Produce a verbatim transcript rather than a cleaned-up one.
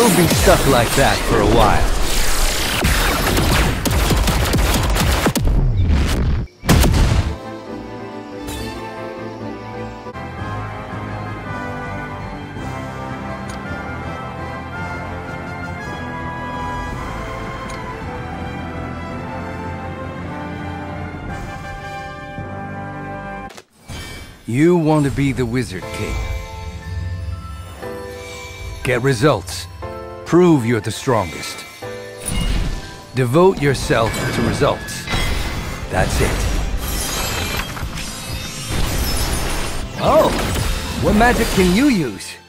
You'll be stuck like that for a while. You want to be the Wizard King. Get results. Prove you're the strongest. Devote yourself to results. That's it. Oh, what magic can you use?